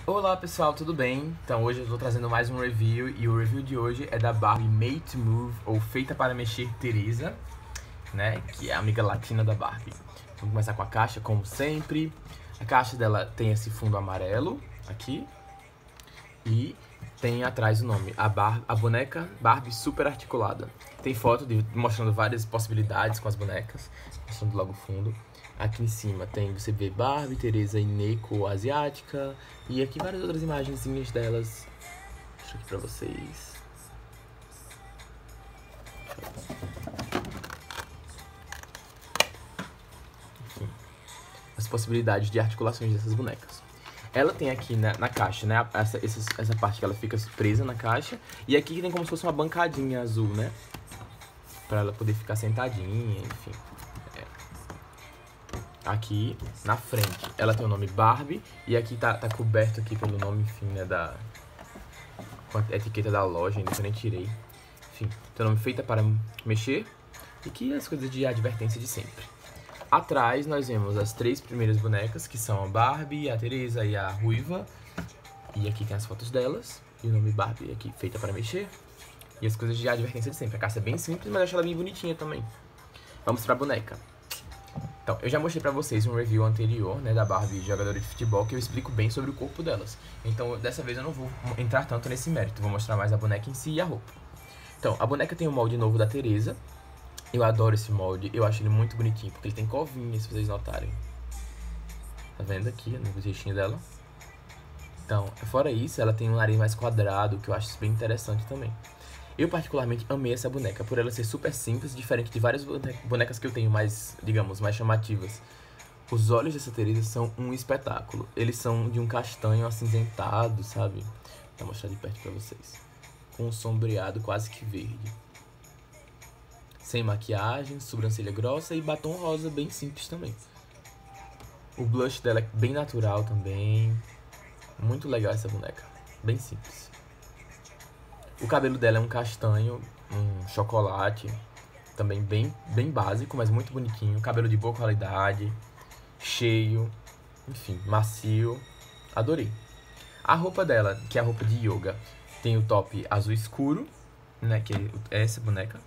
Olá pessoal, tudo bem? Então hoje eu tô trazendo mais um review e o review de hoje é da Barbie Made to Move ou Feita para Mexer Teresa, né? Que é a amiga latina da Barbie. Vamos começar com a caixa, como sempre. A caixa dela tem esse fundo amarelo aqui e tem atrás o nome, a boneca Barbie super articulada. Tem foto mostrando várias possibilidades com as bonecas, mostrando logo o fundo. Aqui em cima você vê Barbie, Teresa e Neko asiática. E aqui várias outras imagenzinhas delas. Deixa aqui pra vocês. Enfim, as possibilidades de articulações dessas bonecas. Ela tem aqui na caixa, né, essa parte que ela fica presa na caixa. E aqui tem como se fosse uma bancadinha azul, né? Pra ela poder ficar sentadinha, enfim. Aqui na frente ela tem o nome Barbie. E aqui tá coberto aqui pelo nome, enfim, né, com a etiqueta da loja, ainda que eu nem tirei. Enfim, tem o nome Feita para Mexer. E aqui as coisas de advertência de sempre. Atrás nós vemos as três primeiras bonecas, que são a Barbie, a Teresa e a Ruiva. E aqui tem as fotos delas. E o nome Barbie aqui, Feita para Mexer. E as coisas de advertência de sempre. A caixa é bem simples, mas eu acho ela bem bonitinha também. Vamos pra boneca. Então, eu já mostrei pra vocês um review anterior, né, da Barbie jogadora de futebol, que eu explico bem sobre o corpo delas. Então, dessa vez eu não vou entrar tanto nesse mérito, vou mostrar mais a boneca em si e a roupa. Então, a boneca tem o molde novo da Teresa. Eu adoro esse molde, eu acho ele muito bonitinho, porque ele tem covinha, se vocês notarem. Tá vendo aqui, no jeitinho dela? Então, fora isso, ela tem um nariz mais quadrado, que eu acho bem interessante também. Eu particularmente amei essa boneca, por ela ser super simples, diferente de várias bonecas que eu tenho mais, digamos, mais chamativas. Os olhos dessa Teresa são um espetáculo. Eles são de um castanho acinzentado, sabe? Vou mostrar de perto pra vocês. Com um sombreado quase que verde. Sem maquiagem, sobrancelha grossa e batom rosa bem simples também. O blush dela é bem natural também. Muito legal essa boneca. Bem simples. O cabelo dela é um castanho, um chocolate, também bem básico, mas muito bonitinho. Cabelo de boa qualidade, cheio, enfim, macio. Adorei. A roupa dela, que é a roupa de yoga, tem o top azul escuro, né, que é essa boneca.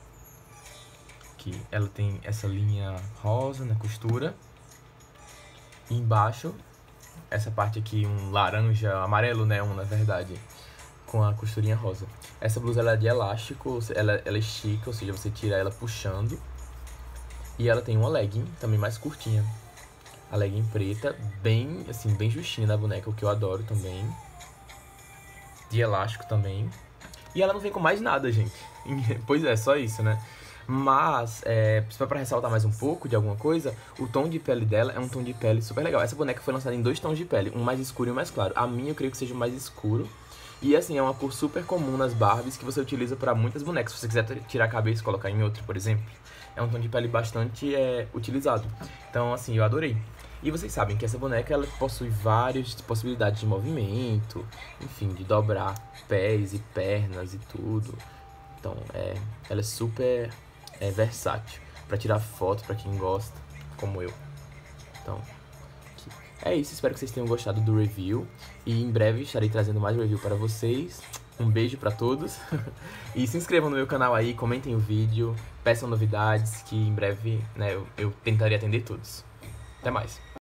Que ela tem essa linha rosa na costura. E embaixo, essa parte aqui, um laranja, amarelo neon, na verdade, com a costurinha rosa. Essa blusa ela é de elástico, ela é estica, ou seja, você tira ela puxando. E ela tem uma legging, também mais curtinha. A legging preta, bem, assim, bem justinha da boneca, o que eu adoro também. De elástico também. E ela não vem com mais nada, gente. Pois é, só isso, né? Mas, só pra ressaltar mais um pouco de alguma coisa, o tom de pele dela é um tom de pele super legal. Essa boneca foi lançada em dois tons de pele, um mais escuro e um mais claro. A minha eu creio que seja o mais escuro. E assim, é uma cor super comum nas Barbies que você utiliza pra muitas bonecas. Se você quiser tirar a cabeça e colocar em outra, por exemplo. É um tom de pele bastante utilizado. Então, assim, eu adorei. E vocês sabem que essa boneca ela possui várias possibilidades de movimento. Enfim, de dobrar pés e pernas e tudo. Então, ela é super versátil. Pra tirar foto, pra quem gosta, como eu. Então... é isso, espero que vocês tenham gostado do review. E em breve estarei trazendo mais review para vocês. Um beijo pra todos. E se inscrevam no meu canal aí, comentem o vídeo, peçam novidades, que em breve, né, eu tentarei atender todos. Até mais.